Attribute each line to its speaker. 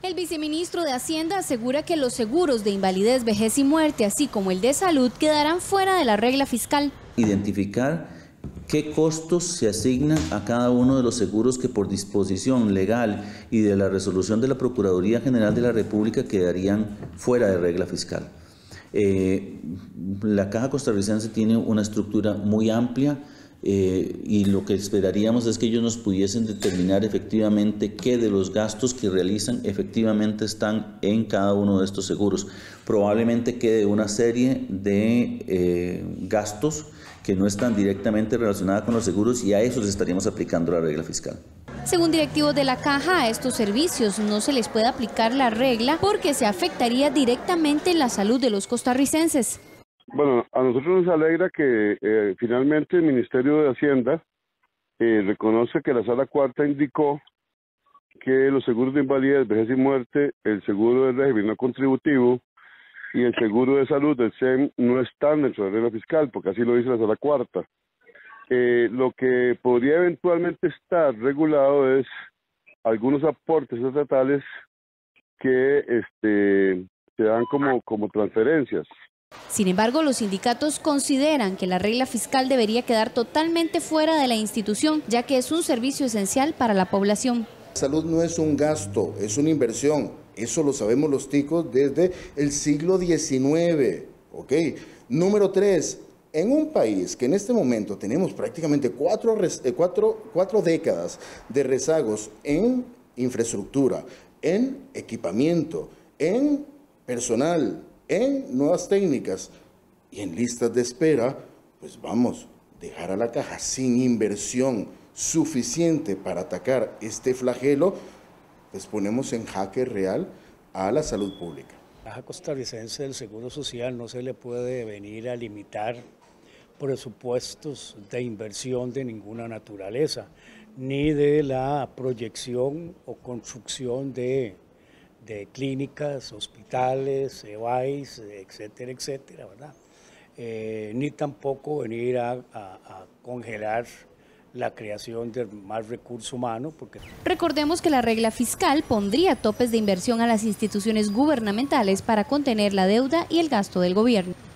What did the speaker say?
Speaker 1: El viceministro de Hacienda asegura que los seguros de invalidez, vejez y muerte, así como el de salud, quedarán fuera de la regla fiscal.
Speaker 2: Identificar qué costos se asignan a cada uno de los seguros que por disposición legal y de la resolución de la Procuraduría General de la República quedarían fuera de regla fiscal. La Caja Costarricense tiene una estructura muy amplia y lo que esperaríamos es que ellos nos pudiesen determinar efectivamente qué de los gastos que realizan efectivamente están en cada uno de estos seguros. Probablemente quede una serie de gastos que no están directamente relacionados con los seguros y a esos estaríamos aplicando la regla fiscal.
Speaker 1: Según directivos de la Caja, a estos servicios no se les puede aplicar la regla porque se afectaría directamente la salud de los costarricenses.
Speaker 3: Bueno, a nosotros nos alegra que finalmente el Ministerio de Hacienda reconoce que la Sala Cuarta indicó que los seguros de invalidez, vejez y muerte, el seguro del régimen no contributivo y el seguro de salud del SEM no están dentro de la regla fiscal, porque así lo dice la Sala Cuarta. Lo que podría eventualmente estar regulado es algunos aportes estatales que se dan como transferencias.
Speaker 1: Sin embargo, los sindicatos consideran que la regla fiscal debería quedar totalmente fuera de la institución, ya que es un servicio esencial para la población.
Speaker 4: La salud no es un gasto, es una inversión. Eso lo sabemos los ticos desde el siglo XIX. ¿Ok? Número 3. En un país que en este momento tenemos prácticamente cuatro décadas de rezagos en infraestructura, en equipamiento, en personal, en nuevas técnicas y en listas de espera, pues vamos, dejar a la Caja sin inversión suficiente para atacar este flagelo, pues ponemos en jaque real a la salud pública.
Speaker 5: La Caja Costarricense del Seguro Social no se le puede venir a limitar presupuestos de inversión de ninguna naturaleza, ni de la proyección o construcción de clínicas, hospitales, EVAIS, etcétera, etcétera, ¿verdad? Ni tampoco venir a congelar la creación de más recurso humano.
Speaker 1: Recordemos que la regla fiscal pondría topes de inversión a las instituciones gubernamentales para contener la deuda y el gasto del gobierno.